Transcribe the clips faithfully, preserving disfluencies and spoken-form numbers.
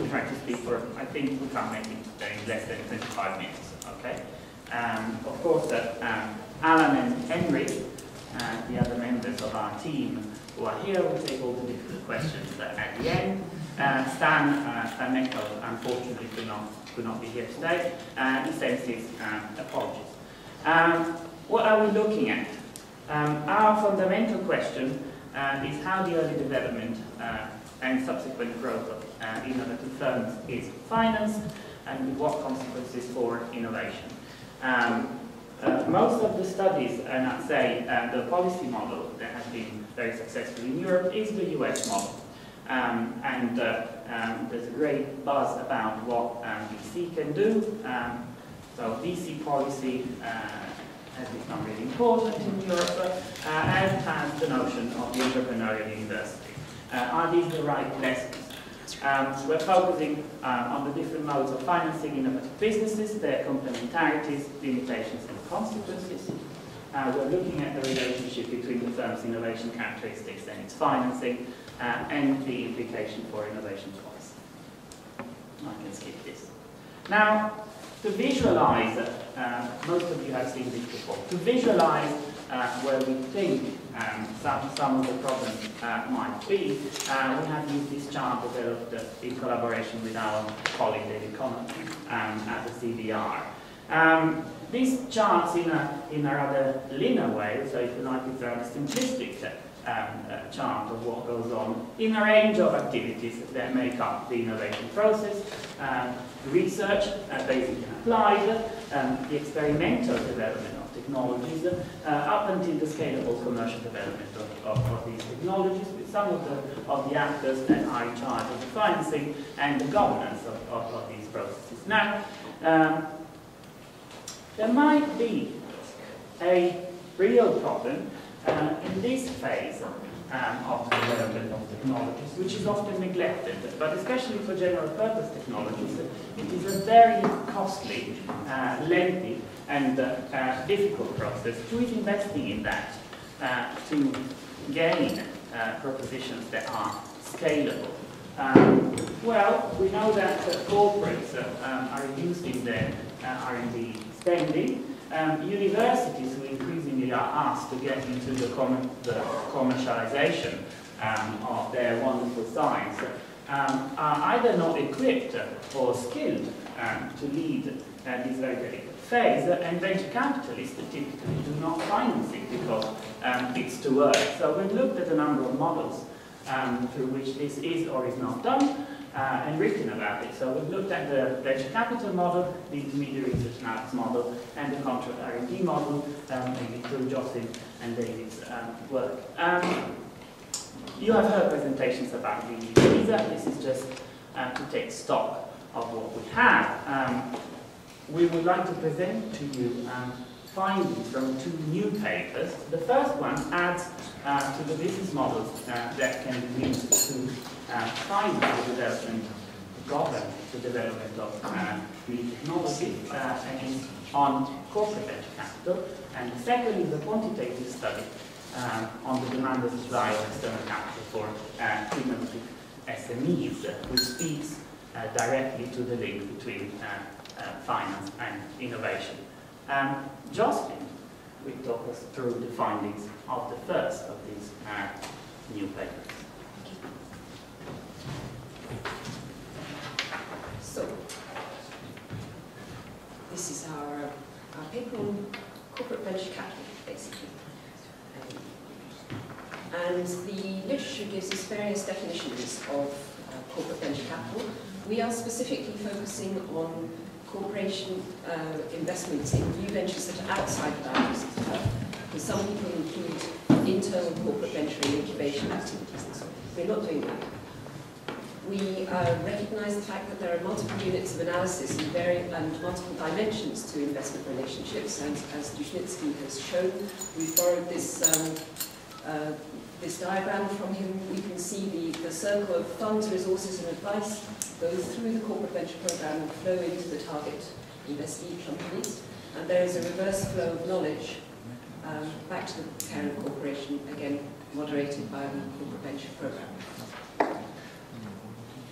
will try to speak for, I think we can make it in less than twenty-five minutes, okay? Um, of course, uh, um, Alan and Henry, uh, the other members of our team who are here, will take all the difficult questions uh, at the end. Uh, Stan, uh, Stan Neckel, unfortunately, could not, could not be here today. Uh, he sends his um, apologies. Um, what are we looking at? Um, our fundamental question uh, is how the early development uh, and subsequent growth of uh, innovative firms is financed and with what consequences for innovation. Um, uh, most of the studies, and I'd say uh, the policy model that has been very successful in Europe is the U S model. Um, and uh, um, there's a great buzz about what um, V C can do. Um, so V C policy uh, has become really important in Europe, uh, as has the notion of the entrepreneurial university. Uh, are these the right lessons? Um, we're focusing um, on the different modes of financing innovative businesses, their complementarities, limitations and consequences. Uh, we're looking at the relationship between the firm's innovation characteristics and its financing, uh, and the implication for innovation policy. I can skip this. Now, to visualize, uh, most of you have seen this before, to visualize uh, where we think um, some, some of the problems uh, might be, uh, we have used this chart developed uh, in collaboration with our colleague David Connor um, at the C B R. Um, These charts in a, in a rather linear way, so if you like, it's a rather simplistic um, uh, chart of what goes on in a range of activities that make up the innovation process, um, research, uh, basic and applied, um, the experimental development of technologies, uh, up until the scalable commercial development of, of, of these technologies, with some of the, of the actors that are in charge of the financing and the governance of, of, of these processes. Now, um, there might be a real problem uh, in this phase um, of the development of technologies, which is often neglected, but especially for general purpose technologies, it is a very costly, uh, lengthy, and uh, uh, difficult process. Who is investing in that uh, to gain uh, propositions that are scalable? Um, well, we know that uh, corporates uh, um, are reducing their uh, R and D spending. Um, universities who increasingly are asked to get into the, com the commercialization um, of their wonderful science um, are either not equipped or skilled um, to lead uh, this very delicate phase, and venture capitalists typically do not finance it because um, it's too early. So we've looked at a number of models um, through which this is or is not done. Uh, and written about it. So we've looked at the venture capital model, the intermediate research analysis model, and the contract R and D model, um, maybe through Jocelyn and David's um, work. Um, you have heard presentations about the visa. This is just uh, to take stock of what we have. Um, we would like to present to you um, findings from two new papers. The first one adds uh, to the business models uh, that can be used to Uh, finance the development, govern the development of uh, new technology, uh, and is on corporate venture capital. And the second is a quantitative study uh, on the demand and supply of external capital for uh, innovative S M Es, uh, which speaks uh, directly to the link between uh, uh, finance and innovation. Um, Jocelyn will talk us through the findings of the first of these uh, new papers. So, this is our, our paper on corporate venture capital, basically. Um, and the literature gives us various definitions of uh, corporate venture capital. We are specifically focusing on corporation uh, investments in new ventures that are outside the boundaries of the firm. Because some people include internal corporate venture and incubation activities and so on. We're not doing that. We uh, recognise the fact that there are multiple units of analysis and, very, and multiple dimensions to investment relationships, and as Dushnitsky has shown, we've borrowed this, um, uh, this diagram from him. We can see the, the circle of funds, resources and advice go through the corporate venture programme and flow into the target investee companies, and there is a reverse flow of knowledge um, back to the parent corporation, again moderated by the corporate venture programme.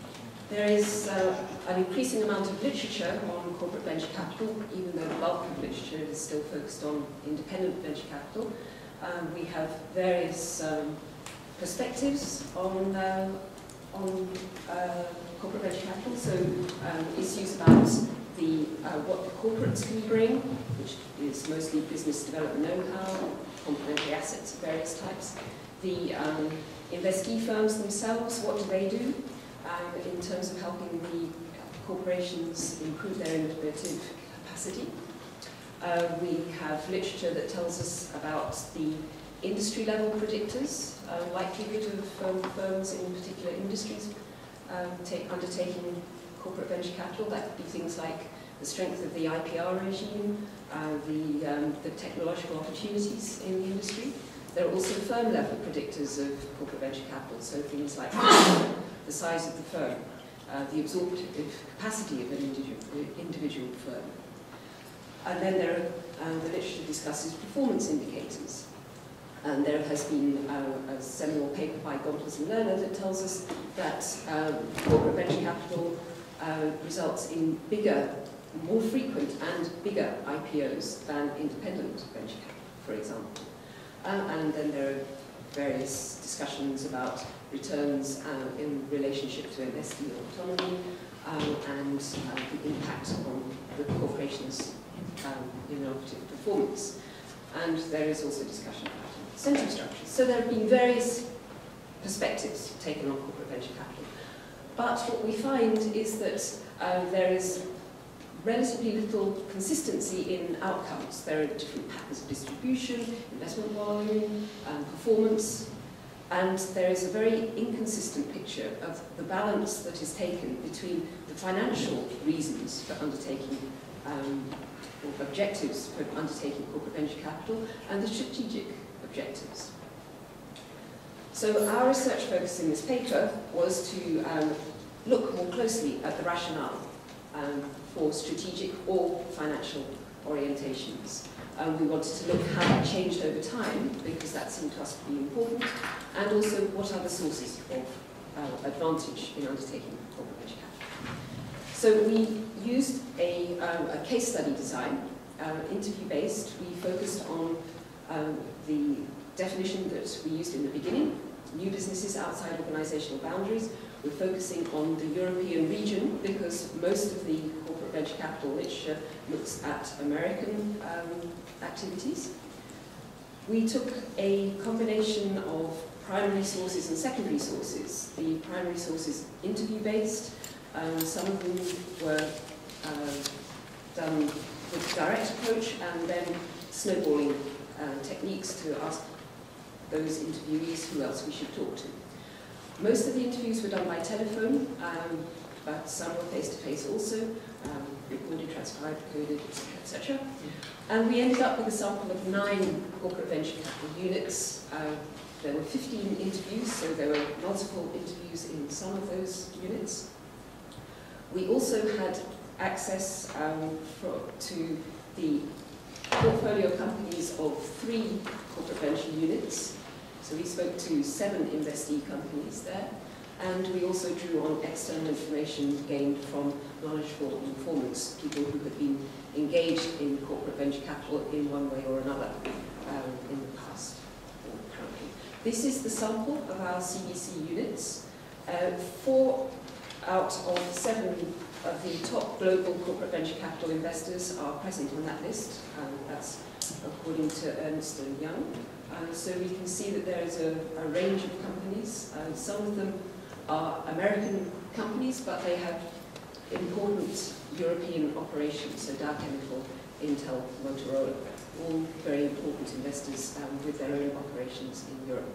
There is uh, an increasing amount of literature on corporate venture capital, even though the bulk of literature is still focused on independent venture capital. Um, we have various um, perspectives on, uh, on uh, corporate venture capital, so um, issues about the, uh, what the corporates can bring, which is mostly business development know-how, complementary assets of various types. The um, investee firms themselves, what do they do um, in terms of helping the corporations improve their innovative capacity? Uh, we have literature that tells us about the industry-level predictors, uh, likelihood of um, firms in particular industries um, take, undertaking corporate venture capital. That could be things like the strength of the I P R regime, uh, the, um, the technological opportunities in the industry. There are also firm-level predictors of corporate venture capital, so things like the size of the firm, uh, the absorptive capacity of an individual, individual firm. And then there are, uh, the literature discusses performance indicators. And there has been uh, a seminal paper by Gompers and Lerner that tells us that um, corporate venture capital uh, results in bigger, more frequent and bigger I P Os than independent venture capital, for example. Uh, and then there are various discussions about returns uh, in relationship to investee autonomy um, and uh, the impact on the corporation's um, innovative performance. And there is also discussion about incentive structures. So there have been various perspectives taken on corporate venture capital. But what we find is that uh, there is relatively little consistency in outcomes. There are different patterns of distribution, investment volume, um, performance, and there is a very inconsistent picture of the balance that is taken between the financial reasons for undertaking um, or objectives for undertaking corporate venture capital and the strategic objectives. So our research focus in this paper was to um, look more closely at the rationale um, for strategic or financial orientations. Um, we wanted to look how that changed over time, because that seemed to us to be important, and also what are the sources of uh, advantage in undertaking corporate venture capital. So we used a, um, a case study design, uh, interview-based. We focused on um, the definition that we used in the beginning, new businesses outside organizational boundaries. We're focusing on the European region because most of the corporate venture capital literature looks at American um, activities. We took a combination of primary sources and secondary sources. The primary sources interview-based. Um, some of them were uh, done with a direct approach, and then snowballing uh, techniques to ask those interviewees who else we should talk to. Most of the interviews were done by telephone, um, but some were face-to-face also, um, recorded, transcribed, coded, et cetera, et cetera. And we ended up with a sample of nine corporate venture capital units. Uh, there were fifteen interviews, so there were multiple interviews in some of those units. We also had access um, for, to the portfolio companies of three corporate venture units. So we spoke to seven investee companies there, and we also drew on external information gained from knowledgeable informants, people who had been engaged in corporate venture capital in one way or another um, in the past or currently. This is the sample of our C V C units. Uh, four out of seven of the top global corporate venture capital investors are present on that list. Um, that's according to Ernst and Young. Uh, so we can see that there is a, a range of companies. Uh, some of them are American companies, but they have important European operations, so Dow Chemical, Intel, Motorola, all very important investors um, with their own operations in Europe.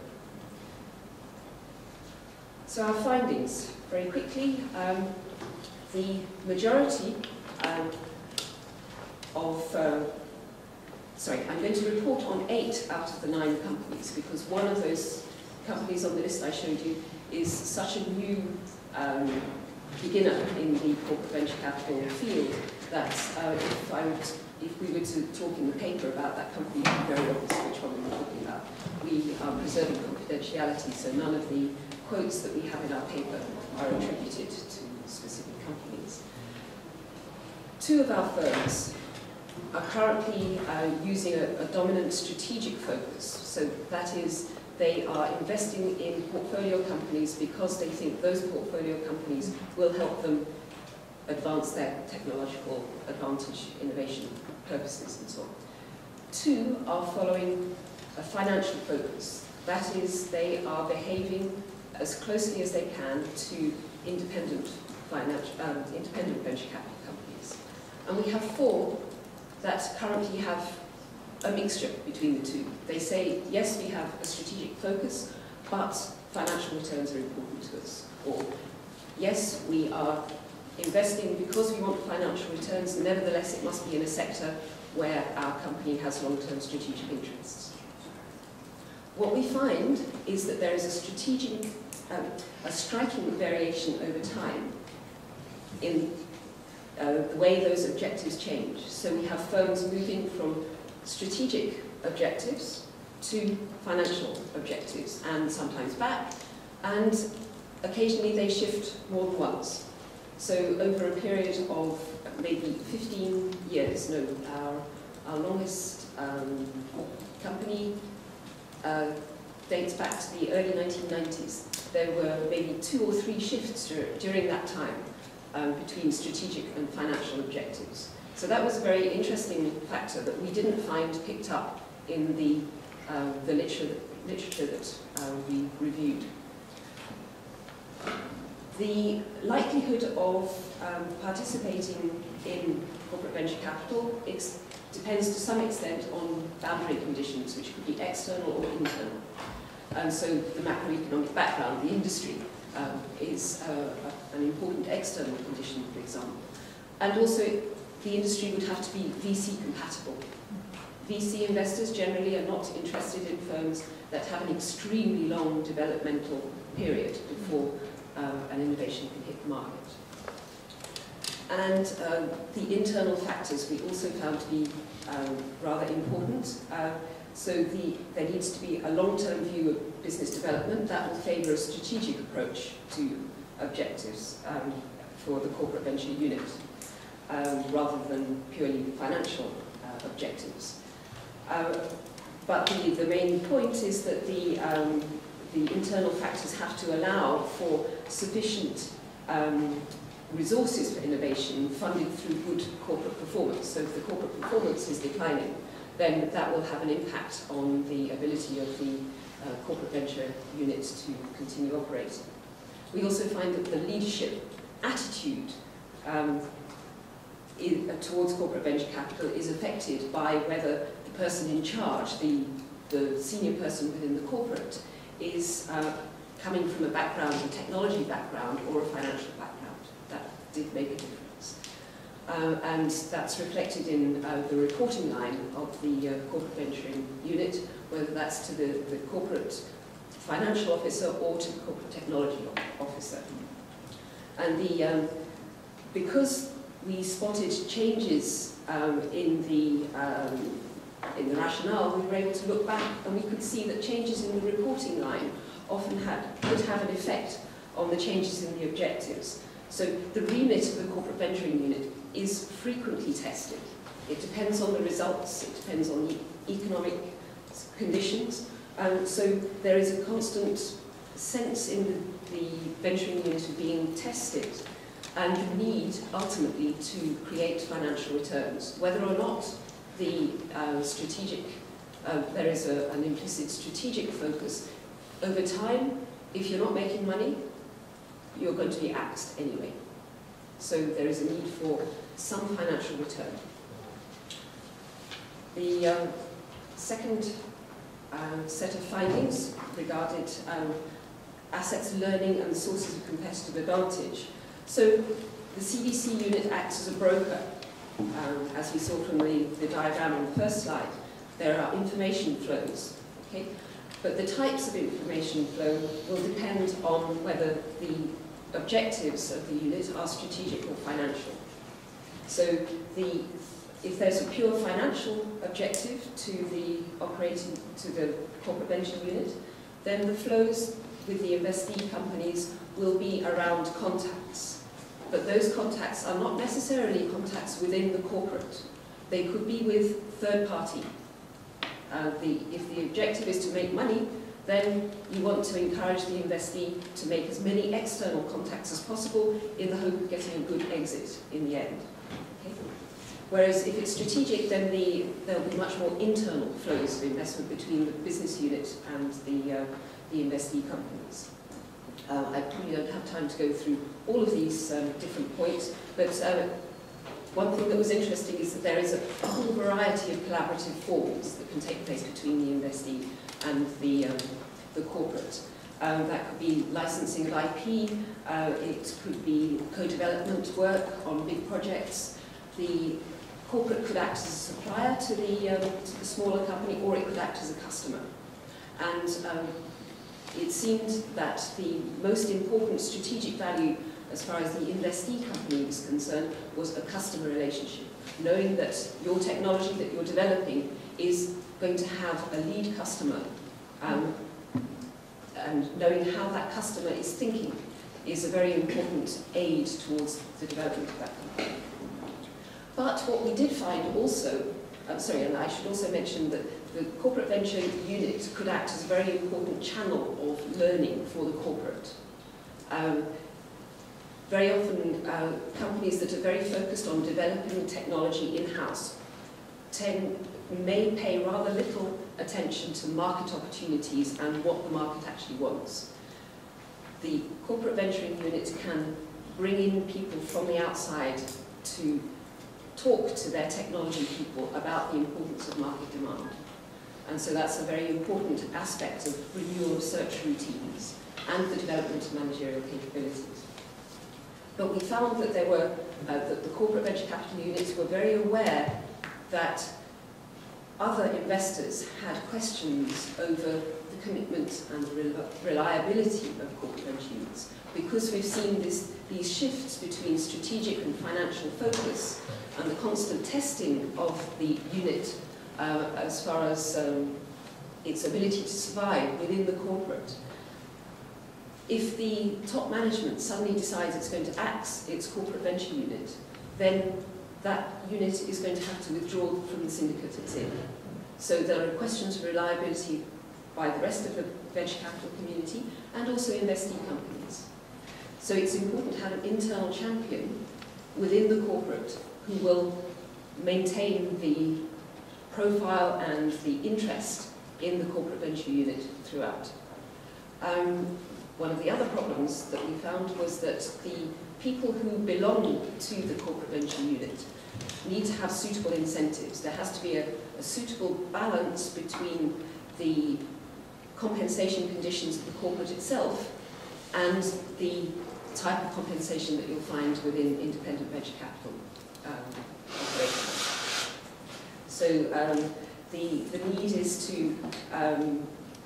So our findings, very quickly, um, the majority um, of uh, Sorry, I'm going to report on eight out of the nine companies, because one of those companies on the list I showed you is such a new um, beginner in the corporate venture capital field that uh, if, I would, if we were to talk in the paper about that company, it would be very obvious which one we were talking about. We are preserving confidentiality, so none of the quotes that we have in our paper are attributed to two of our firms are currently uh, using a, a dominant strategic focus. So that is, they are investing in portfolio companies because they think those portfolio companies will help them advance their technological advantage, innovation purposes, and so on. Two are following a financial focus. That is, they are behaving as closely as they can to independent, financial, um, independent venture capital companies. And we have four that currently have a mixture between the two. They say, yes, we have a strategic focus, but financial returns are important to us. Or, yes, we are investing because we want financial returns, nevertheless it must be in a sector where our company has long-term strategic interests. What we find is that there is a strategic, um, a striking variation over time in uh, the way those objectives change. So we have firms moving from strategic objectives to financial objectives, and sometimes back, and occasionally they shift more than once. So over a period of maybe fifteen years, no, our, our longest um, company uh, dates back to the early nineteen nineties. There were maybe two or three shifts dur during that time um, between strategic and financial objectives. So that was a very interesting factor that we didn't find picked up in the, uh, the literature, literature that uh, we reviewed. The likelihood of um, participating in corporate venture capital ex depends to some extent on boundary conditions, which could be external or internal. And so the macroeconomic background, the industry, um, is uh, a, an important external condition, for example. And also, the industry would have to be V C compatible. V C investors generally are not interested in firms that have an extremely long developmental period before uh, an innovation can hit the market. And uh, the internal factors we also found to be um, rather important. Uh, so the, there needs to be a long-term view of business development that will favour a strategic approach to objectives um, for the corporate venture unit, um, rather than purely financial uh, objectives. Uh, but the, the main point is that the, um, the internal factors have to allow for sufficient um, resources for innovation funded through good corporate performance. So if the corporate performance is declining, then that will have an impact on the ability of the uh, corporate venture unit to continue operating. We also find that the leadership attitude um, in, uh, towards corporate venture capital is affected by whether the person in charge, the, the senior person within the corporate, is uh, coming from a background, a technology background, or a financial background. That did make a difference. Uh, and that's reflected in uh, the reporting line of the uh, corporate venturing unit, whether that's to the, the corporate financial officer or to the corporate technology officer. And the, um, because we spotted changes um, in, the, um, in the rationale, we were able to look back and we could see that changes in the reporting line often had, could have an effect on the changes in the objectives. So the remit of the corporate venturing unit is frequently tested. It depends on the results, it depends on the economic conditions. Um, so there is a constant sense in the, the venturing unit of being tested and the need, ultimately, to create financial returns. Whether or not the uh, strategic, uh, there is a, an implicit strategic focus, over time, if you're not making money, you're going to be axed anyway. So there is a need for some financial return. The um, second um, set of findings regarded um, assets learning and sources of competitive advantage. So the C V C unit acts as a broker. Um, as we saw from the, the diagram on the first slide, there are information flows. Okay? But the types of information flow will depend on whether the objectives of the unit are strategic or financial. So the, if there's a pure financial objective to the operating, to the corporate venture unit, then the flows with the investee companies will be around contacts. But those contacts are not necessarily contacts within the corporate. They could be with third party. Uh, the, if the objective is to make money, then you want to encourage the investee to make as many external contacts as possible in the hope of getting a good exit in the end. Okay? Whereas if it's strategic, then the, there'll be much more internal flows of investment between the business unit and the, uh, the investee companies. Uh, I probably don't have time to go through all of these um, different points, but uh, one thing that was interesting is that there is a, a whole variety of collaborative forms that can take place between the investee and the, um, the corporate. Um, that could be licensing of I P, uh, it could be co-development work on big projects. The corporate could act as a supplier to the, um, to the smaller company, or it could act as a customer. And um, it seemed that the most important strategic value as far as the investee company was concerned was a customer relationship, knowing that your technology that you're developing is going to have a lead customer, um, and knowing how that customer is thinking is a very important aid towards the development of that company. But what we did find also, uh, sorry, and I should also mention that the corporate venture unit could act as a very important channel of learning for the corporate. Um, very often, uh, companies that are very focused on developing technology in-house tend may pay rather little attention to market opportunities and what the market actually wants. The corporate venturing unit can bring in people from the outside to talk to their technology people about the importance of market demand. And so that's a very important aspect of renewal of search routines and the development of managerial capabilities. But we found that there were, uh, that the corporate venture capital units were very aware that other investors had questions over the commitment and the reliability of corporate venture units, because we've seen this, these shifts between strategic and financial focus and the constant testing of the unit uh, as far as um, its ability to survive within the corporate. If the top management suddenly decides it's going to axe its corporate venture unit, then that unit is going to have to withdraw from the syndicate it's in. So there are questions of reliability by the rest of the venture capital community and also investee companies. So it's important to have an internal champion within the corporate who will maintain the profile and the interest in the corporate venture unit throughout. Um, one of the other problems that we found was that the people who belong to the corporate venture unit need to have suitable incentives. There has to be a, a suitable balance between the compensation conditions of the corporate itself and the type of compensation that you'll find within independent venture capital um, operations. So um, the, the need is to, um,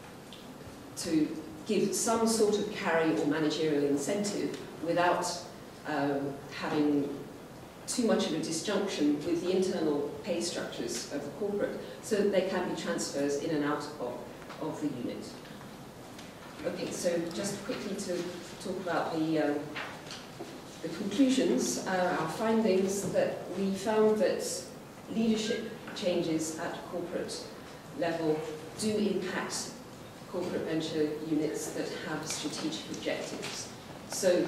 to give some sort of carry or managerial incentive without um, having too much of a disjunction with the internal pay structures of the corporate, so that there can be transfers in and out of, of the unit. Okay, so just quickly to talk about the, uh, the conclusions, uh, our findings, that we found that leadership changes at corporate level do impact corporate venture units that have strategic objectives. So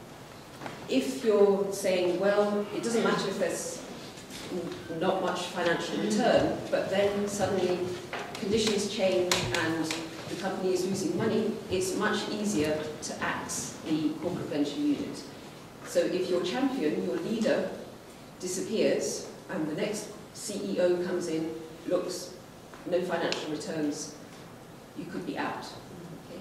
if you're saying, well, it doesn't matter if there's not much financial return, but then suddenly conditions change and the company is losing money, it's much easier to axe the corporate venture unit. So if your champion, your leader, disappears and the next C E O comes in, looks, no financial returns, you could be out. Okay.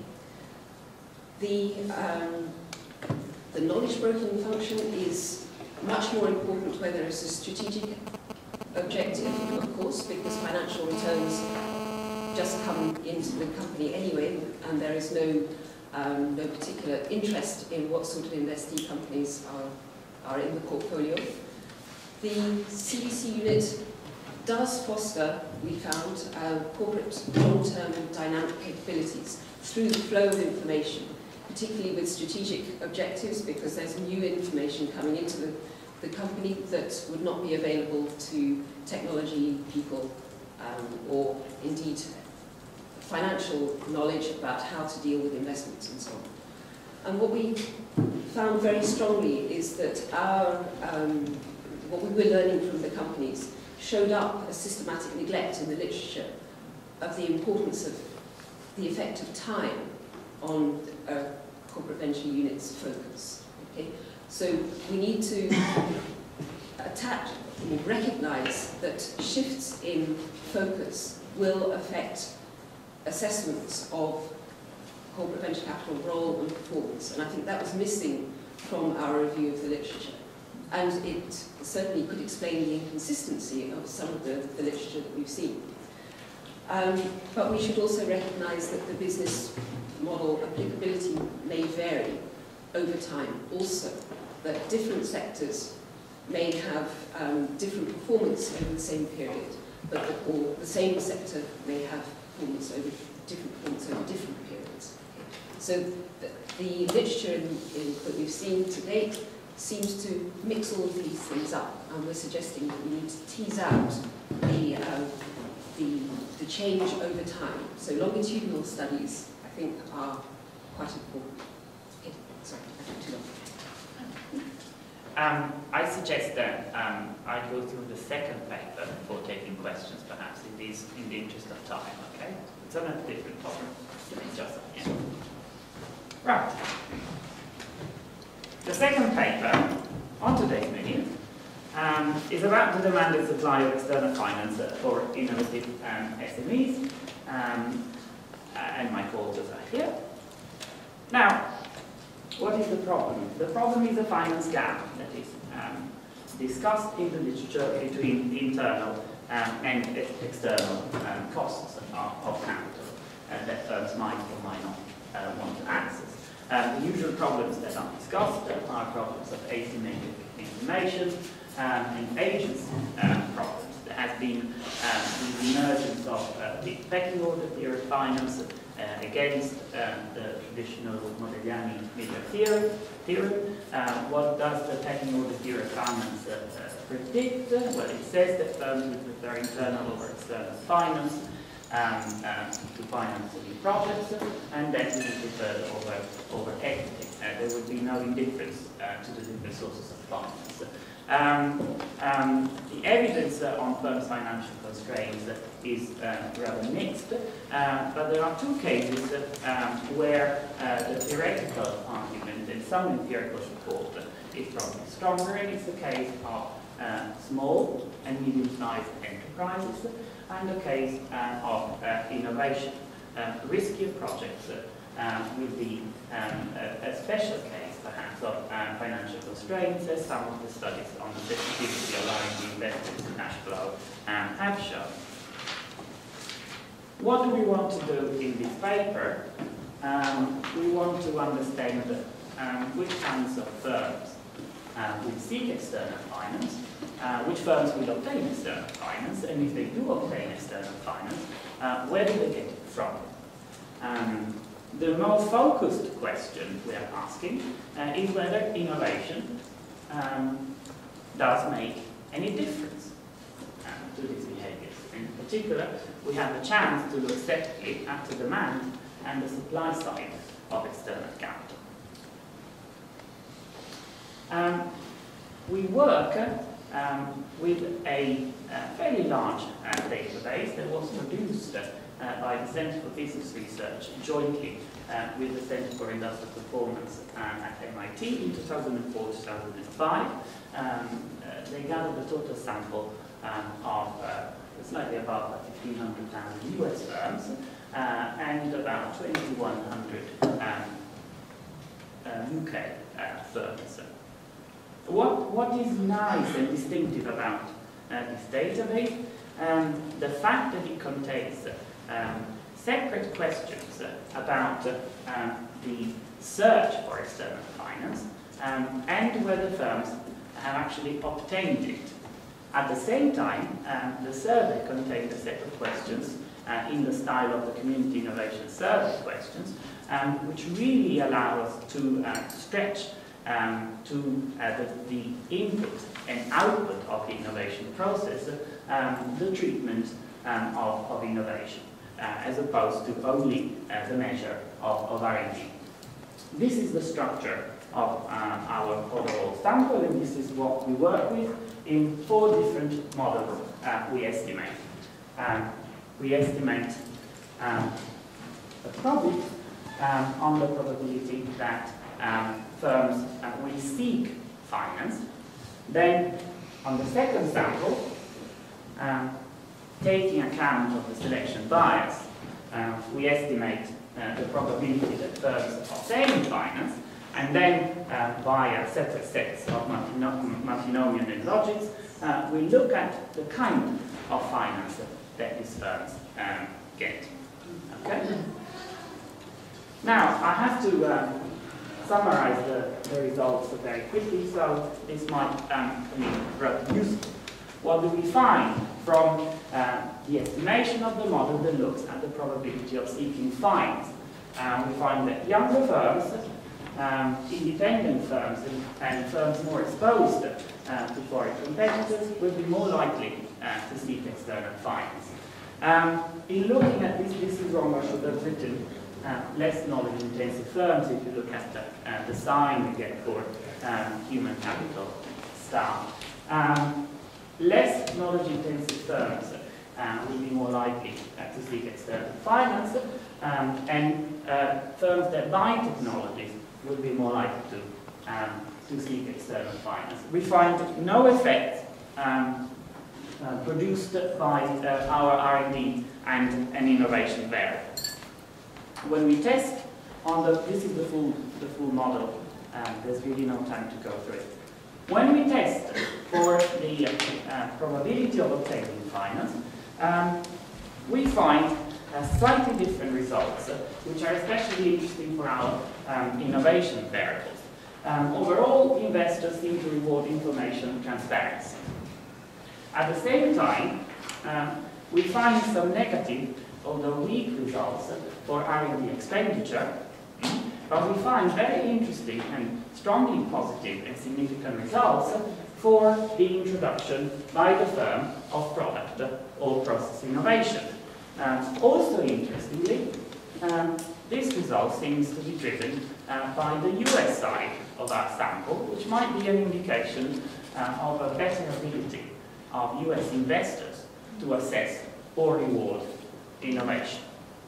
The, um, the knowledge broking function is much more important where there is a strategic objective, of course, because financial returns just come into the company anyway, and there is no, um, no particular interest in what sort of investee companies are, are in the portfolio. The C V C unit does foster, we found, uh, corporate long-term and dynamic capabilities through the flow of information. particularly with strategic objectives, because there's new information coming into the, the company that would not be available to technology people um, or indeed financial knowledge about how to deal with investments and so on. And what we found very strongly is that our, um, what we were learning from the companies showed up a systematic neglect in the literature of the importance of the effect of time on a corporate venture unit's focus. Okay? So we need to attach, recognize that shifts in focus will affect assessments of corporate venture capital role and performance, and I think that was missing from our review of the literature. And it certainly could explain the inconsistency of some of the, the literature that we've seen. Um, but we should also recognise that the business model applicability may vary over time also, that different sectors may have um, different performance over the same period, but that, or the same sector may have performance over different performance over different periods. So the, the literature in, in, that we've seen to date seems to mix all of these things up, and we're suggesting that we need to tease out the, um, the, the change over time. So longitudinal studies, I think, are quite important. Okay, sorry, I took too long. Um, I suggest that um, I go through the second paper before taking questions, perhaps, in, these, in the interest of time, okay? It's on a different topic. Just, yeah. Right. The second paper on today's menu um, is about the demand and supply of external finance for innovative um, S M Es, um, and my co-authors are here. Now, what is the problem? The problem is a finance gap that is um, discussed in the literature between internal um, and external um, costs of, of capital uh, that firms might or might not uh, want to access. Um, the usual problems that are discussed uh, are problems of asymmetric information um, and agency um, problems. There has been um, the emergence of uh, the pecking order theory of finance uh, against uh, the traditional Modigliani media theory. theory. Uh, what does the pecking order theory of finance uh, uh, predict? Well, it says that firms would prefer internal over external finance Um, um, to finance new projects, and that would be preferred over, over equity. Uh, there would be no indifference uh, to the different sources of finance. Um, um, the evidence uh, on firms' financial constraints uh, is uh, rather mixed, uh, but there are two cases uh, um, where uh, the theoretical argument and some empirical support uh, is probably stronger, and it's the case of uh, small and medium-sized enterprises, and the case uh, of uh, innovation. Uh, riskier projects uh, um, will be um, a, a special case, perhaps, of um, financial constraints, as some of the studies on the sensitivity allowing the investors cash flow um, have shown. What do we want to do in this paper? Um, we want to understand um, which kinds of firms uh, will seek external finance, Uh, which firms will obtain external finance, and if they do obtain external finance, uh, where do they get it from? Um, the more focused question we are asking uh, is whether innovation um, does make any difference um, to these behaviors. In particular, we have a chance to look separately at the demand and the supply side of external capital. Um, we work uh, Um, with a uh, fairly large uh, database that was produced uh, by the Centre for Business Research jointly uh, with the Centre for Industrial Performance uh, at M I T in two thousand four to two thousand five. Um, uh, they gathered a total sample um, of uh, slightly above fifteen hundred thousand U S firms uh, and about twenty-one hundred um, uh, U K uh, firms. What, what is nice and distinctive about uh, this database? Um, the fact that it contains um, separate questions uh, about uh, um, the search for external finance um, and whether firms have actually obtained it. At the same time, um, the survey contained a set of questions uh, in the style of the Community Innovation Survey questions, um, which really allow us to uh, stretch um, to uh, the, the input and output of the innovation process, um, the treatment um, of, of innovation, uh, as opposed to only uh, the measure of, of R and D. This is the structure of um, our overall sample, and this is what we work with in four different models uh, we estimate. Um, we estimate um, the profit um, on the probability that um, firms uh, will seek finance. Then, on the second sample, um, taking account of the selection bias, uh, we estimate uh, the probability that firms obtain finance, and then uh, via separate sets of multinomial logics, uh, we look at the kind of finance that these firms um, get. Okay? Now, I have to um, summarize the, the results very quickly, so this might um, be rather useful. What do we find from uh, the estimation of the model that looks at the probability of seeking finance? Um, we find that younger firms, um, independent firms, and, and firms more exposed uh, to foreign competitors will be more likely uh, to seek external finance. Um, in looking at this, this is wrong, I should have written uh, less knowledge-intensive firms. If you look at the, uh, the sign we get for um, human capital staff. Um, less knowledge-intensive firms uh, will be more likely uh, to seek external finance, um, and uh, firms that buy technologies will be more likely to, um, to seek external finance. We find no effect um, uh, produced by uh, our R and D and an innovation variable. When we test on the, this is the full, the full model, um, there's really no time to go through it. When we test for the uh, probability of obtaining finance, um, we find uh, slightly different results, uh, which are especially interesting for our um, innovation variables. Um, overall, investors seem to reward information transparency. At the same time, um, we find some negative, although weak, results for R and D expenditure, but we find very interesting and strongly positive and significant results for the introduction by the firm of product or process innovation. Um, also interestingly, um, this result seems to be driven uh, by the U S side of our sample, which might be an indication uh, of a better ability of U S investors to assess or reward innovation.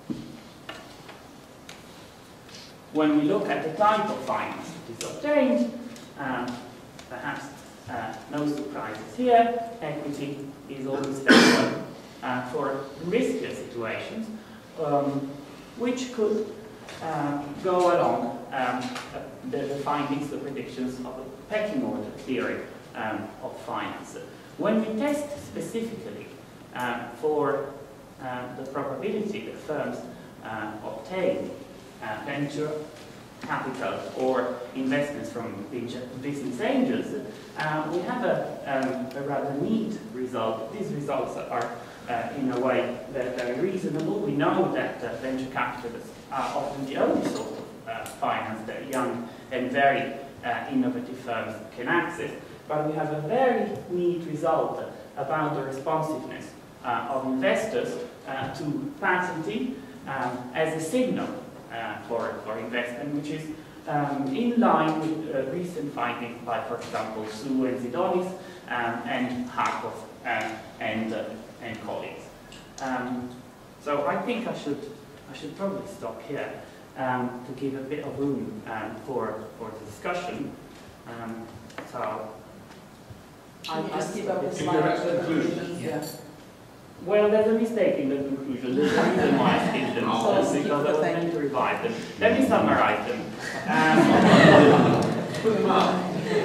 When we look at the type of finance that is obtained, um, perhaps uh, no surprises here, equity is always favored uh, for riskier situations, um, which could uh, go along um, the, the findings, the predictions of the pecking order theory um, of finance. When we test specifically uh, for uh, the probability that firms uh, obtain uh, venture capital or investments from business angels, uh, we have a, um, a rather neat result. These results are, uh, in a way, they're very reasonable. We know that uh, venture capitalists are often the only sort of uh, finance that young and very uh, innovative firms can access. But we have a very neat result about the responsiveness uh, of investors uh, to patenting um, as a signal uh, for, for investment, which is um, in line with uh, recent findings by, for example, Su and Zidonis um, and Harkov uh, and, uh, and colleagues. Um, so I think I should, I should probably stop here um, to give a bit of room um, for, for discussion. Um, so. Can you just keep up the slide with the conclusions? Yeah. Well, there's a mistake in the conclusion. There's a reason why I skipped them, So, because I was meant to revise them. Let me summarize them. Um, Put them up.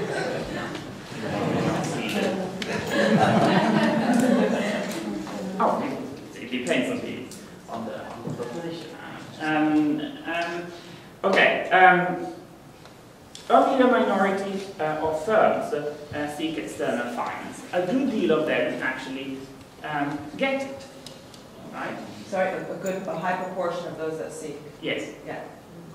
Oh, it depends on the on the, on the proposition. Um, um, okay. Um, Only a minority uh, of firms uh, seek external finance. A good deal of them actually um, get it, right? Sorry, a good, a high proportion of those that seek. Yes. Yeah.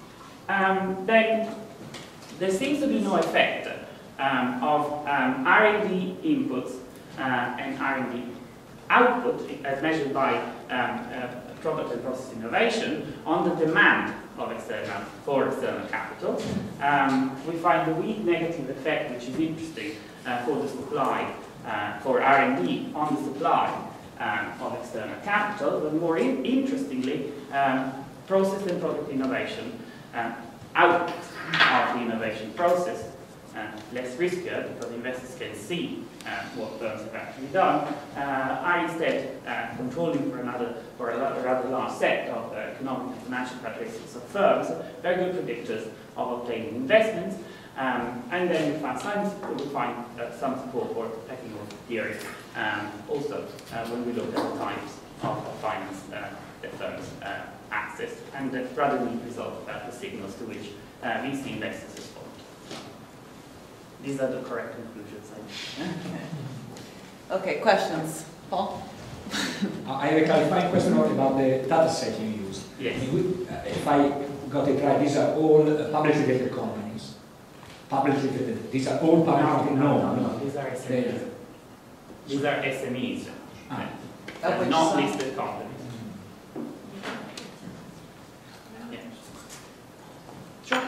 um, then there seems to be no effect um, of um, R and D inputs uh, and R and D output as measured by um, uh, product and process innovation on the demand of external, for external capital. Um, we find a weak negative effect, which is interesting uh, for the supply, uh, for R and D on the supply um, of external capital, but more in interestingly, um, process and product innovation um, out of the innovation process, uh, less riskier because investors can see uh, what firms have actually done, uh, are instead uh, controlling for another, for a rather large set of uh, economic and financial characteristics of firms, very good predictors of obtaining investments. Um, and then we find, some, we find uh, some support for technical theory um, also uh, when we look at the types of finance uh, that firms uh, access, and the rather neat result about the signals to which uh, V C investors respond. These are the correct conclusions. Okay, questions? Paul? I have a clarifying question about the data set you used. Yes. If I got it right, these are all publicly traded companies. Publicly traded. These are all publicly no, no, no, no, no. These are S M Es. These are S M Es. Ah. Uh, not listed companies. Yeah. Sure.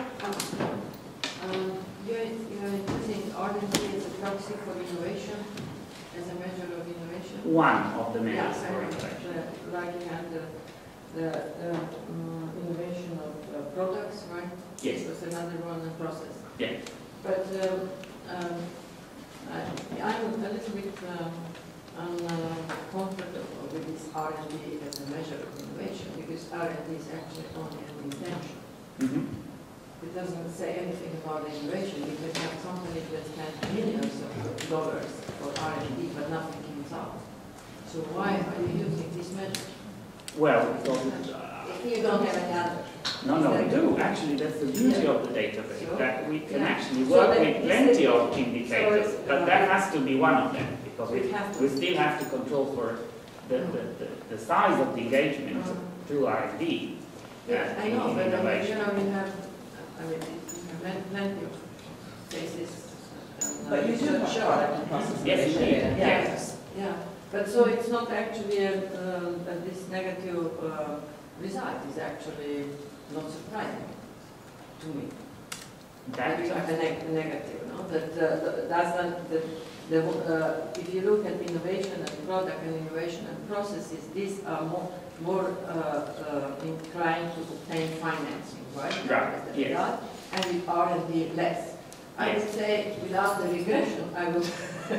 Um, you're, you're using R and D as a proxy for innovation, as a measure of innovation? One of the measures Yeah, for I know. innovation. The- Like you had the, the, the um, innovation of uh, products, right? Yes. That's another one, the process. Yeah. But um, um, I, I'm a little bit um, uncomfortable with this R and D as a measure of innovation, because R and D is actually only an intention. Mm-hmm. It doesn't say anything about innovation. You can have companies that spend millions of dollars for R and D, but nothing comes out. So why are you using this measure? Well, because, uh, If you don't have any other. no, no, we do. Actually, that's the beauty Yeah. of the database, So, that we can yeah. actually So work then with this plenty is- of indicators, so, but uh, that has to be one of them, because we, We have to. we still have to control for the, the, the, the size of the engagement Mhm. through R and D. Yeah, uh, I know, in but I mean, innovation. you know, we have, I mean, we have plenty of cases. uh, But you do have show- product and process Yes, innovation. indeed, Yeah. yes. Yeah, but so it's not actually a, um, a, this negative uh, result is actually not surprising to me. That, That you have a, neg a negative, no? That uh, the, doesn't, the, the, uh, if you look at innovation and product and innovation and processes, these are more, more uh, uh, inclined to obtain financing, right? Right, As the yes. result, and with R and D less. I would Yes. say, without the regression, I would,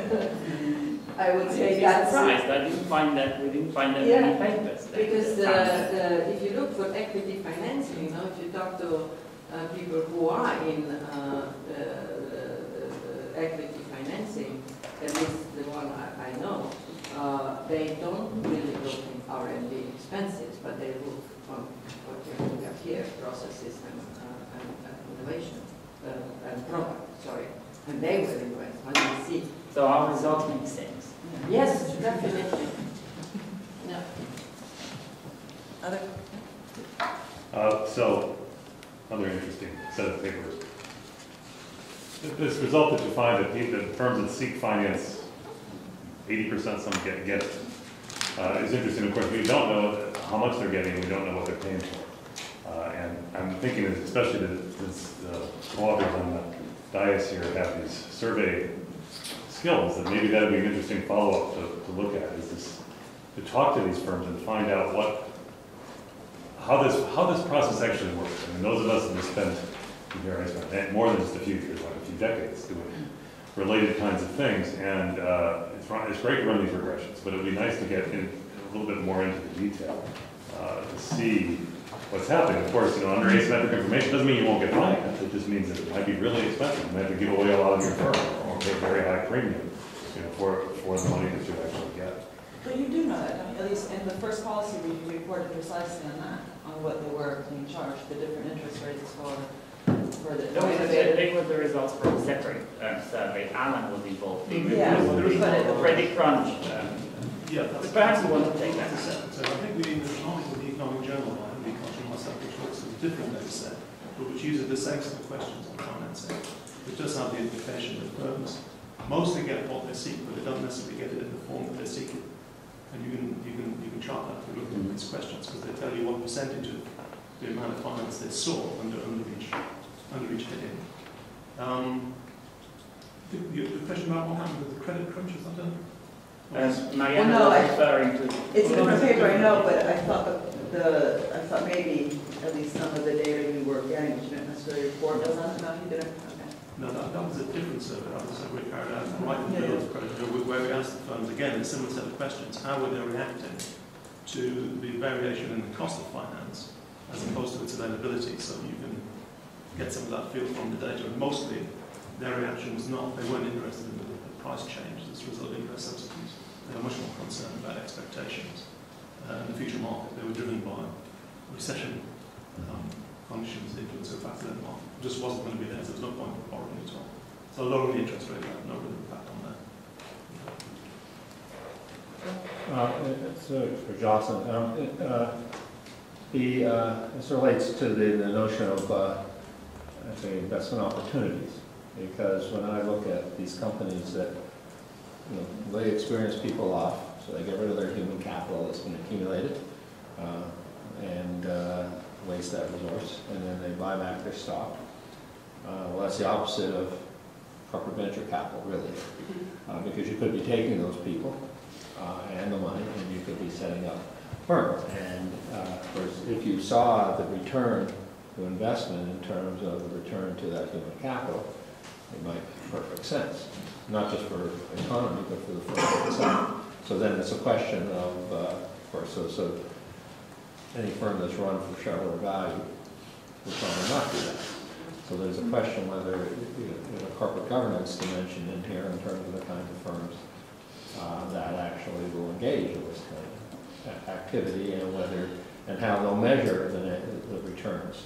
I would I'm say that's surprised. I didn't find that, we didn't find that Yeah, many papers. that- because the, that found that. the, if you look for equity financing, you know, if you talk to uh, people who are in uh, the, the, the equity financing, at least the one I, I know, uh, they don't really look in R and D expenses, but they look on what you're looking at here, processes and, uh, and, and innovation, uh, and product, sorry. And they will invest when they see. So our results make sense. Yes, definitely. Yeah. Other? Uh, so, another interesting set of papers. This result that you find that, people, that firms that seek finance, eighty percent some get, get it, uh, is interesting. Of course, we don't know how much they're getting, we don't know what they're paying for. Uh, and I'm thinking, that especially the, the co-authors on the dais here have these survey skills, that maybe that would be an interesting follow-up to, to look at, is this, to talk to these firms and find out what, how this, how this process actually works. I mean, those of us that have spent, here I spent more than just a few years, like a few decades doing related kinds of things, and uh, it's, it's great to run these regressions, but it would be nice to get in, a little bit more into the detail uh, to see what's happening. Of course, you know, under asymmetric information doesn't mean you won't get finance. It just means that it might be really expensive. You might have to give away a lot of your firm or pay a very high premium, you know, for, for the money that you actually get. But you do know that, I mean, at least in the first policy review, we reported precisely on that, on what they were being charged, the different interest rates for, for the. No, they, they were the results from a separate um, survey. Alan was involved in Yeah, the, but it- the credit crunch. Um, Yeah, that's but perhaps you want to take that. So I think we need an economic with the economic journal, I think the economic must have which looks at a different data set, but which uses the same sort of questions on financing. It does have the implication that firms mostly get what they seek, but they don't necessarily get it in the form that they're seeking. And you can you can you can chart that if you look at these questions, because they tell you what percentage of the amount of finance they saw under under each under each heading. Um, the, the question about what happened with the credit crunch, is that done? As Well, Mariana no, was I- referring to. It's a different paper, I know, but I thought that the, I thought maybe at least some of the data you were getting, which you didn't necessarily report, was on it, no, you didn't, okay. No, that, that was a different survey. That was a survey we carried out right in the Yeah, middle yeah. of credit bureau, where we asked the firms again a similar set of questions. How were they reacting to the variation in the cost of finance as opposed to its availability? So you can get some of that feel from the data. And mostly their reaction was not, they weren't interested in the, the price change as a result of interest subsidies. They were much more concerned about expectations. Uh, in the future market, they were driven by recession um, functions, the influence of factors in the market. It just wasn't going to be there, so there was no point in borrowing at all. So lowering the interest rate had no real impact on that. Uh, it's uh, for Jocelyn. Um, it, uh, the, uh, this relates to the, the notion of uh, I say investment opportunities, because when I look at these companies that you know, they experience people off, so they get rid of their human capital that's been accumulated uh, and uh, waste that resource, and then they buy back their stock. Uh, well, that's the opposite of corporate venture capital, really, uh, because you could be taking those people uh, and the money, and you could be setting up firms. And uh, of course, if you saw the return to investment in terms of the return to that human capital, it might make perfect sense, not just for the economy, but for the firm itself. So then it's a question of, uh, of course, so, so any firm that's run for shareholder value will probably not do that. So there's a question whether you know, a corporate governance dimension in here in terms of the kinds of firms uh, that actually will engage in this kind of activity, and whether and how they'll measure the, the returns.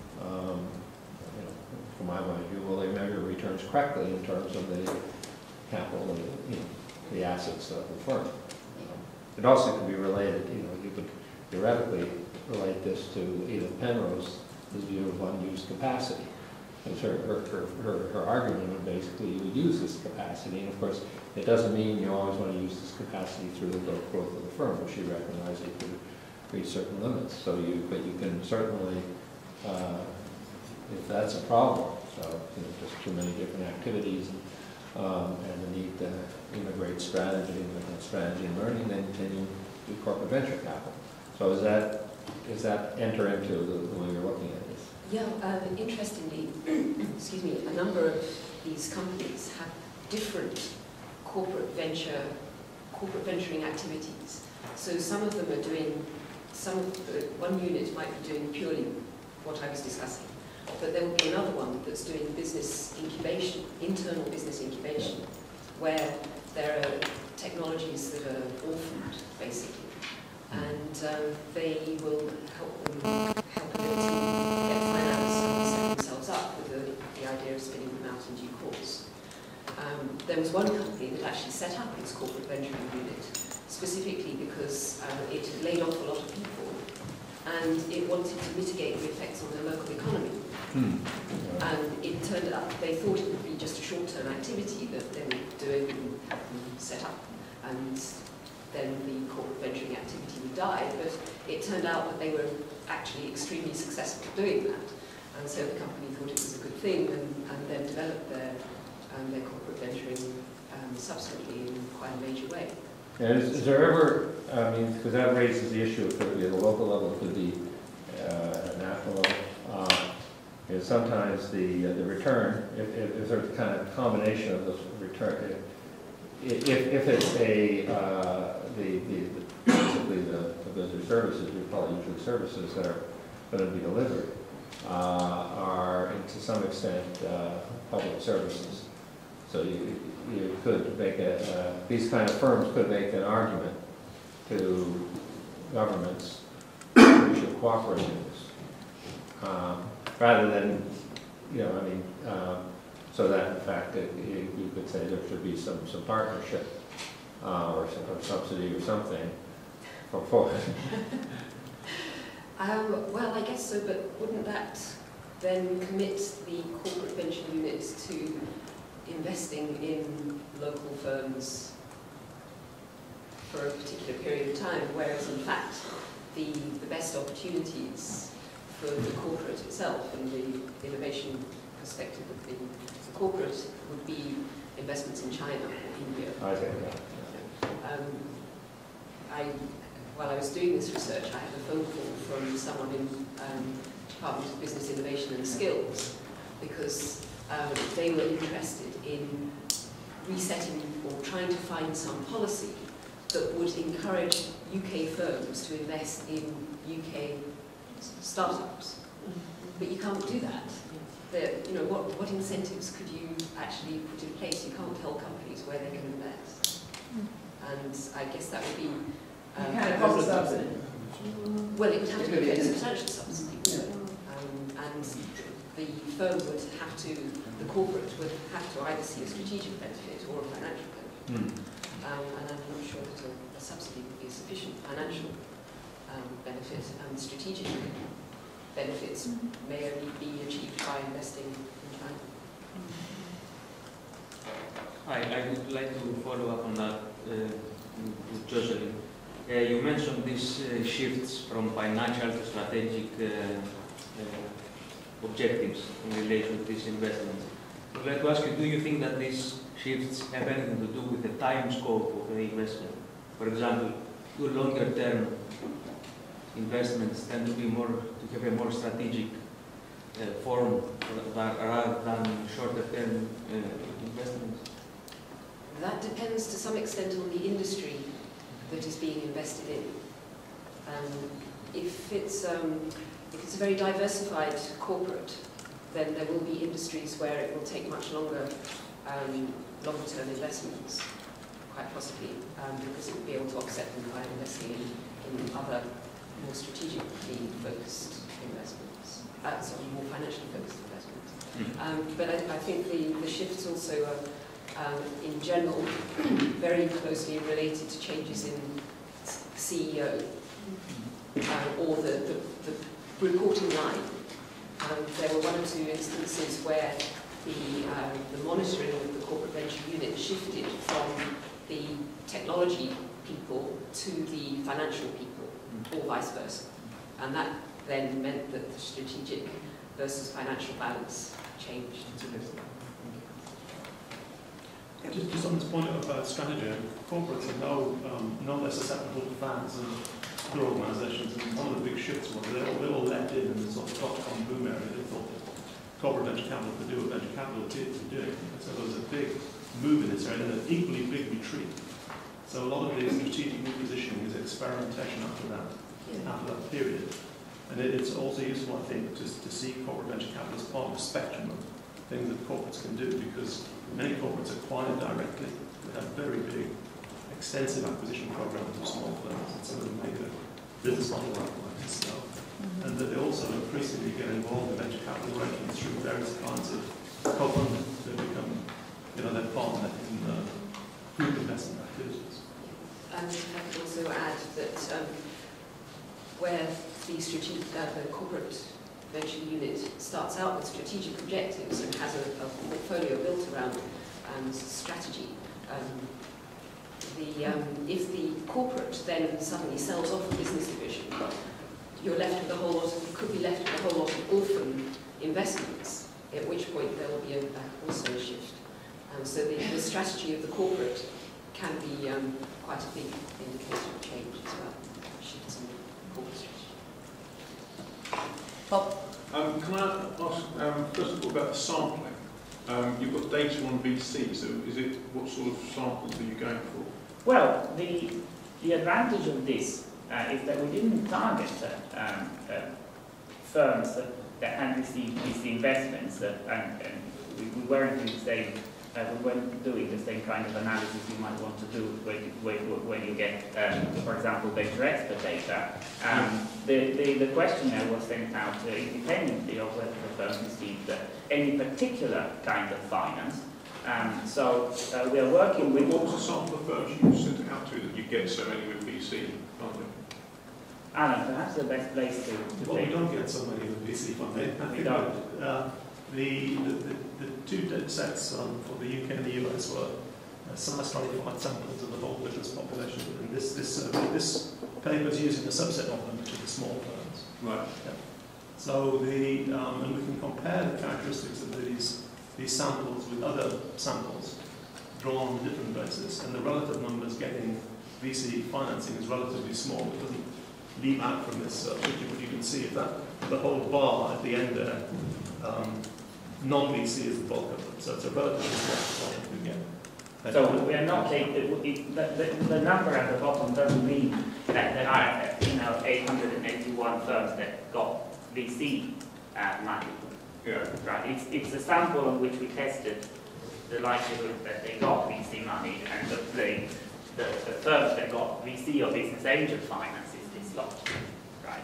Um, you know, from my point of view, will they measure returns correctly in terms of the capital, and, you know, the assets of the firm? Um, it also could be related. You know, you could theoretically relate this to Edith Penrose's view of unused capacity. Because her, her, her, her argument would basically, you would use this capacity, and of course, it doesn't mean you always want to use this capacity through the growth of the firm, but she recognized it could reach certain limits. So you, but you can certainly, uh, if that's a problem, so you know, just too many different activities, and, um, and the need to integrate strategy and strategy and learning, then, then you do corporate venture capital. So is that, does that enter into the, the way you're looking at this? Yeah, um, interestingly, excuse me, a number of these companies have different corporate venture, corporate venturing activities. So some of them are doing, some of the, one unit might be doing purely what I was discussing, but there will be another one that's doing business incubation, internal business incubation, where there are technologies that are orphaned, basically, and um, they will help them help them to get finance and set themselves up with the, the idea of spinning them out in due course. Um, there was one company that actually set up its corporate venturing unit specifically because uh, it had laid off a lot of people and it wanted to mitigate the effects on their local economy. Hmm. And it turned out they thought it would be just a short-term activity that they would do it and have them set up, and then the corporate venturing activity would die. But it turned out that they were actually extremely successful at doing that, and so the company thought it was a good thing, and, and then developed their um, their corporate venturing um, subsequently in quite a major way. And is, is there ever, I mean, because that raises the issue, it could be at a local level, it could be uh, at a national level. Uh, you know, sometimes the uh, the return, if, if, if there's a kind of combination of those return, if, if it's a, uh, the, the, the, basically the, the goods or services, we probably usually services that are going to be delivered, uh, are to some extent uh, public services. So you, you could make a, uh, these kind of firms could make an argument to governments that we should cooperate in this. Um, rather than, you know, I mean, um, so that in fact it, you, you could say there should be some, some partnership uh, or some or subsidy or something for, for um, well, I guess so, but wouldn't that then commit the corporate venture units to investing in local firms for a particular period of time, whereas in fact the, the best opportunities for the corporate itself and the innovation perspective of the, the corporate would be investments in China or India. I think that. Um, I, while I was doing this research, I had a phone call from someone in um, Department of Business Innovation and Skills, because um, they were interested in resetting or trying to find some policy that would encourage U K firms to invest in U K startups. But you can't do that. The, you know, what, what incentives could you actually put in place? You can't tell companies where they can invest. And I guess that would be... Um, You can't cost subsidy. Well, it would have to It be could a be. substantial subsidy. Yeah. Um, and the firm would have to, the corporate would have to either see a strategic benefit or a financial benefit. Hmm. Um, and I'm not sure that a, a subsidy would be a sufficient financial um, benefit, and strategic benefits may only be achieved by investing in China. Hi, I would like to follow up on that uh, with Jocelyn. Uh, you mentioned these uh, shifts from financial to strategic uh, uh, objectives in relation to these investments. I would like to ask you, do you think that these shifts have anything to do with the time scope of the investment? For example, do longer term investments tend to be more, to have a more strategic uh, form rather than shorter term uh, investments? That depends to some extent on the industry that is being invested in. Um, if, it's, um, if it's a very diversified corporate, then there will be industries where it will take much longer, um, longer term investments, quite possibly, um, because it will be able to offset them by investing in, in other more strategically focused investments, uh, sorry, more financially focused investments. Mm. Um, but I, I think the, the shifts also are, um, in general, very closely related to changes in C E O uh, or the, the, the reporting line. Um, there were one or two instances where the, um, the monitoring of the corporate venture unit shifted from the technology people to the financial people, or vice versa. And that then meant that the strategic versus financial balance changed. Just, just on this point of uh, strategy, corporates are no, um, no less susceptible to fans than other organisations. And one of the big shifts was they all, they all leapt in in the sort of dot-com boom area. They thought that corporate venture capital could do what venture capital did to do it. And so there was a big move in this area and an equally big retreat. So a lot of the strategic repositioning is experimentation after that, Yeah. after that period. And it, it's also useful, I think, to, to see corporate venture capital as part of a spectrum of things that corporates can do, because many corporates acquire directly. They have very big, extensive acquisition programs of small firms, and some of them make a business model like this. So, mm-hmm. And that they also increasingly get involved in venture capital rankings through various kinds of co-funding. They become, you know, their partner in uh, group investment activities. And I could also add that um, where the strategic, uh, the corporate venture unit starts out with strategic objectives and has a, a portfolio built around um, strategy, um, the, um, if the corporate then suddenly sells off a business division, you're left with a whole lot of, you could be left with a whole lot of orphan investments, at which point there will be a, a, also a shift. Um, so the, the strategy of the corporate can be um, quite a big indicator of change as well, shifts in corporate strategy. Bob? Um, can I ask, um, first of all, about the sampling? Um, you've got data on V C, so is it, what sort of samples are you going for? Well, the, the advantage of this uh, is that we didn't target uh, um, uh, firms that, that had received V C investments, that, and, and we, we weren't doing the same, uh, we weren't doing the same kind of analysis you might want to do when, when, when you get, um, for example, venture expert data. Um, the, the, the questionnaire was sent out uh, independently of whether the firm received uh, any particular kind of finance. Um, so uh, we are working with... What was the sample of firms you sent it out to that you get so many with V C funding? Alan, perhaps the best place to, to Well, we pick. don't get so many with V C funding. I We think don't. that, uh, the, the, the, the two data sets um, for the U K and the U S were uh, some stratified samples of the whole business population. And this, this, uh, this paper is using a subset of them, which are the small firms. Right. Yeah. So the, um, and we can compare the characteristics of these, these samples with other samples drawn on a different basis, and the relative numbers getting V C financing is relatively small. It doesn't leap out from this uh, picture, but you can see if that the whole bar at the end there, um, non-V C is the bulk of them, so it's a relatively small percentage we get. So we are not taking, the, the, the number at the bottom doesn't mean that there are, you know, eight hundred eighty-one firms that got V C uh, money. Yeah. Right. It's, it's a sample on which we tested the likelihood that they got V C money, and the, the, the, the firms that got V C or business angel finance is this lot. Right.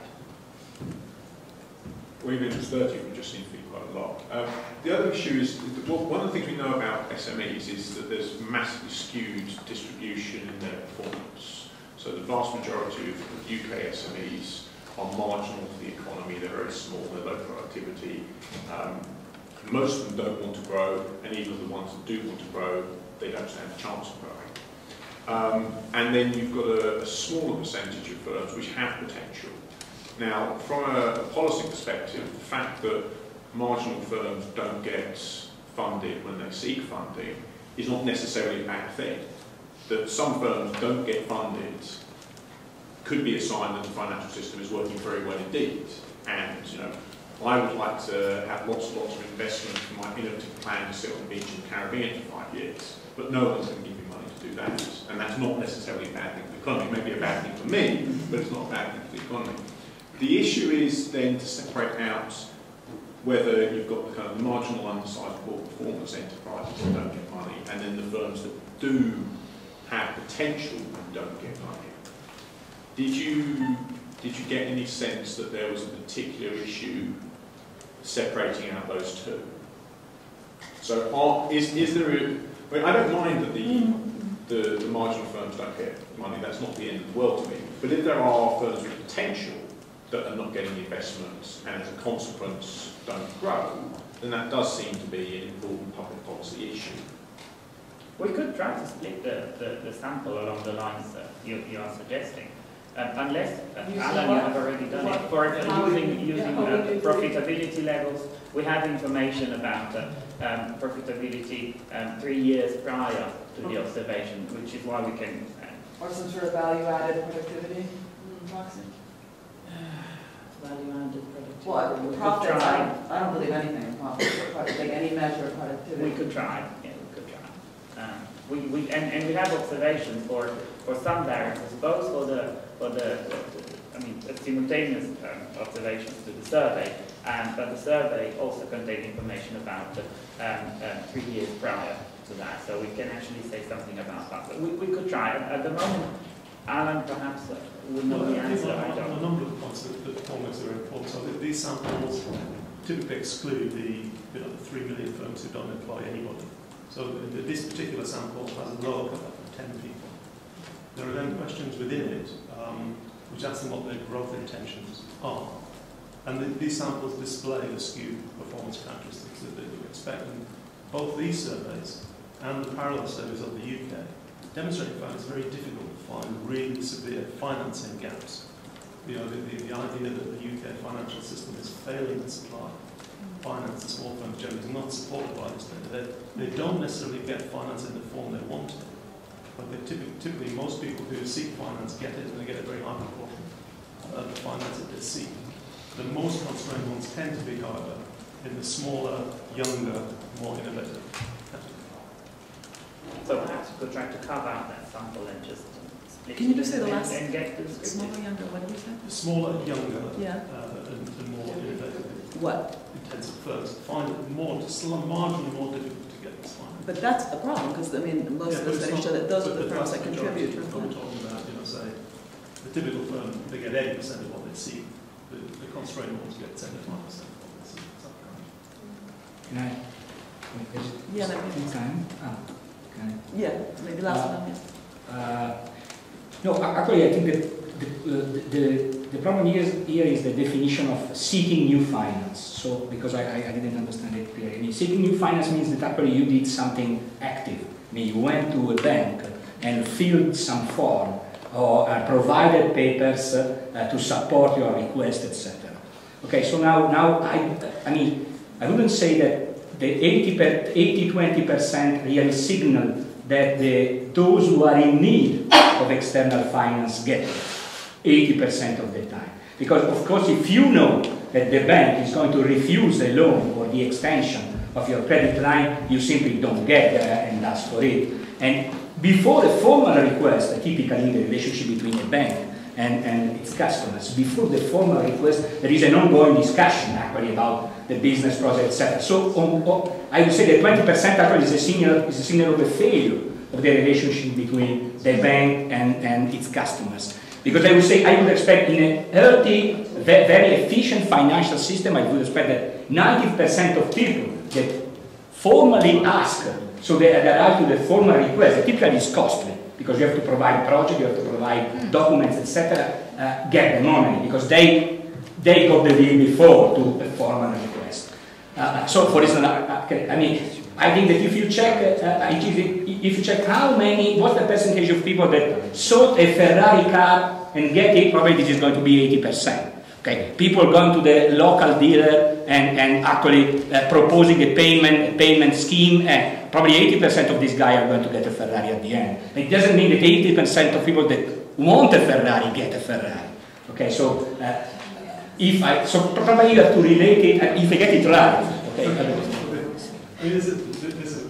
Well, you mentioned thirty, which just seems to be quite a lot. Um, the other issue is, that, well, one of the things we know about S M Es is that there's massively skewed distribution in their performance. So the vast majority of U K S M Es are marginal to the economy, they're very small, they're low productivity. Um, most of them don't want to grow, and even the ones that do want to grow, they don't stand a chance of growing. Um, and then you've got a, a smaller percentage of firms which have potential. Now, from a, a policy perspective, the fact that marginal firms don't get funded when they seek funding is not necessarily a bad thing. That some firms don't get funded could be a sign that the financial system is working very well indeed. And, you know, I would like to have lots and lots of investment for my innovative plan to sit on the beach in the Caribbean for five years, but no one's going to give me money to do that. And that's not necessarily a bad thing for the economy. It may be a bad thing for me, but it's not a bad thing for the economy. The issue is then to separate out whether you've got the kind of marginal undersized poor performance enterprises that don't get money, and then the firms that do have potential and don't get money. Did you, did you get any sense that there was a particular issue separating out those two? So are, is, is there a, I mean, I don't mind that the, the, the marginal firms don't get money, that's not the end of the world to me, but if there are firms with potential that are not getting the investments and as a consequence don't grow, then that does seem to be an important public policy issue. We could try to split the, the, the sample along the lines that you, you are suggesting. Um, unless, uh, Using Alan, what? you have already done What? it. For How using, we- using yeah, how uh, we do- profitability levels, we have information about uh, um, profitability um, three years prior to the observation, which is why we can... Uh, Or some sort of value-added productivity proxy? value-added productivity. Well, We could profits, I try. don't, I don't believe anything in profits, or product- like any measure of We productivity. could try, yeah, we could try. Um, we, we, and, and we have observations for, for some variables, both for the, for the, I mean, simultaneous um, observations to the survey, um, but the survey also contained information about uh, um, um, three years prior to that, so we can actually say something about that. But we, we could try. At, at the moment, Alan perhaps uh, would know Well, the I think answer, I on, on a don't. number of points that, that Paul makes are important. So that these samples typically exclude the, you know, the three million firms who don't employ anybody. So the, this particular sample has a lower cut of ten people. There are then questions within it um, which ask them what their growth intentions are. And the, these samples display the skewed performance characteristics that they would expect. And both these surveys and the parallel surveys of the U K demonstrate in fact it's very difficult to find really severe financing gaps. You know, the, the, the idea that the U K financial system is failing to supply finance to small firms generally is not supported by this data. They, they don't necessarily get finance in the form they want it, but they typically, typically most people who seek finance get it, and they get a very high proportion of the finance that they seek. The most constrained ones tend to be, however, in the smaller, younger, more innovative category. So perhaps we could try to carve out that sample and just split Can you it just say the and, last- and get the Smaller, younger, what did we say? The smaller, younger, Yeah. uh, and, and more innovative, What? intensive firms find it more, just marginally more difficult to get this finance. But that's a problem, because I mean, most Yeah, of but the it's studies not- show that those but are the the firms vast that majority contribute to of employment. We're talking about, you know, say, the typical firm, they get eighty percent of what they seek. The, the constrained ones get seventy-five percent of what they seek. Is that correct? Can I? Is it Yeah, let me- time? Ah, can I? Yeah, maybe last Uh, one, yeah. Uh, no, a- actually, I think that the, the, the problem here is, here is the definition of seeking new finance. So, because I, I, I didn't understand it clearly. I mean, seeking new finance means that actually you did something active. I mean, you went to a bank and filled some form or uh, provided papers uh, uh, to support your request, et cetera. Okay, so now, now I, I mean, I wouldn't say that the eighty twenty percent really signal that the, those who are in need of external finance get it eighty percent of the time. Because, of course, if you know that the bank is going to refuse a loan or the extension of your credit line, you simply don't get there and ask for it. And before a formal request, typically in the relationship between a bank and, and its customers, before the formal request, there is an ongoing discussion actually about the business process, et cetera. So on, on, I would say that twenty percent actually is a signal, is a signal of a failure of the relationship between the bank and, and its customers. Because I would say, I would expect in a healthy, very efficient financial system, I would expect that ninety percent of people that formally ask, so they arrive to the formal request, typically is costly, because you have to provide project, you have to provide documents, et cetera, uh, get the money, because they, they got the deal before to a formal request. Uh, so for instance, I mean, I think that if you check, uh, if you check how many, what's the percentage of people that sought a Ferrari car and get it, probably this is going to be eighty percent. Okay, people going to the local dealer and, and actually uh, proposing a payment, a payment scheme, and probably eighty percent of these guys are going to get a Ferrari at the end. It doesn't mean that eighty percent of people that want a Ferrari get a Ferrari. Okay, so uh, if I, so probably you have to relate it, uh, if I get it right. Okay. Okay. I mean, this is, this is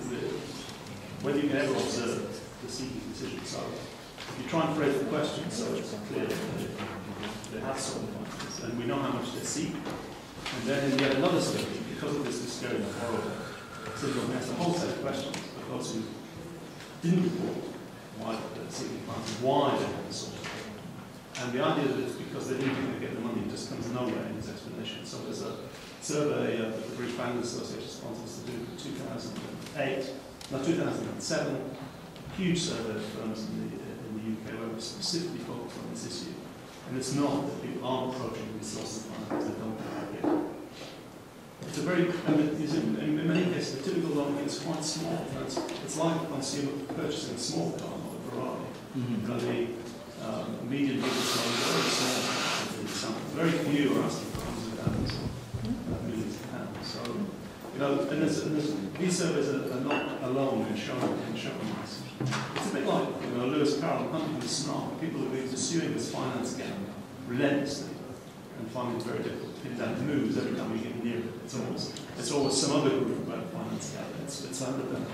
when you can ever observe the seeking decision. So if you try and phrase the question so it's clear that they have sold finance, and we know how much they seek, and then you get another study, because of this discovery of horror, so you'll ask a whole set of questions of those who didn't report why they're seeking finance, why they haven't sold. And the idea that it's because they didn't think they'd get the money just comes nowhere in this explanation. So there's a survey uh, that the British Bankers Association sponsors to do in two thousand eight, no, two thousand seven, huge survey of firms in the, in the U K where we specifically focused on this issue. And it's not that people aren't approaching the resource of finance, they don't have it. It's a very, I mean, it's in, in many cases, the typical loan is quite small. It's, it's like a consumer purchasing a small car, not a Ferrari. Mm-hmm. And the um, median business loan is very small. Very few are asking for hundreds of thousands. Millions of pounds. So, you know, and, there's, and there's, these surveys are, are not alone in showing, in showing this. It's a bit like, you know, Lewis Carroll hunting the snark. People have been pursuing this finance game relentlessly and finding it very difficult to pin down the moves every time you get near it. It's always, it's always some other group about finance game. It's, it's under them.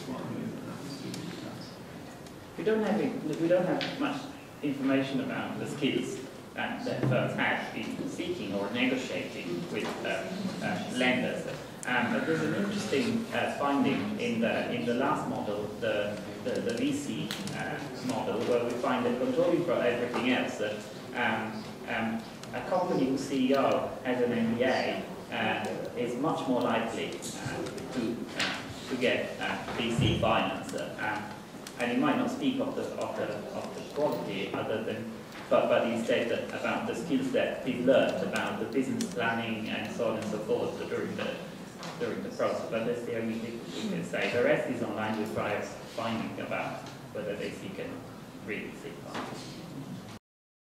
We don't have we don't have much information about the skills that, that firms have in seeking or negotiating with uh, uh, lenders. Um, but there's an interesting uh, finding in the in the last model, the the, the V C uh, model, where we find that controlling for everything else, that um, um, a company whose C E O has an M B A uh, is much more likely uh, to uh, to get uh, V C finance. Uh, and he might not speak of the of the of the quality, other than. But, but he said that about the skills that he's learned about the business planning and so on and so forth during the during the process. But that's the only thing we can say. The rest is online with prior finding about whether they seek it.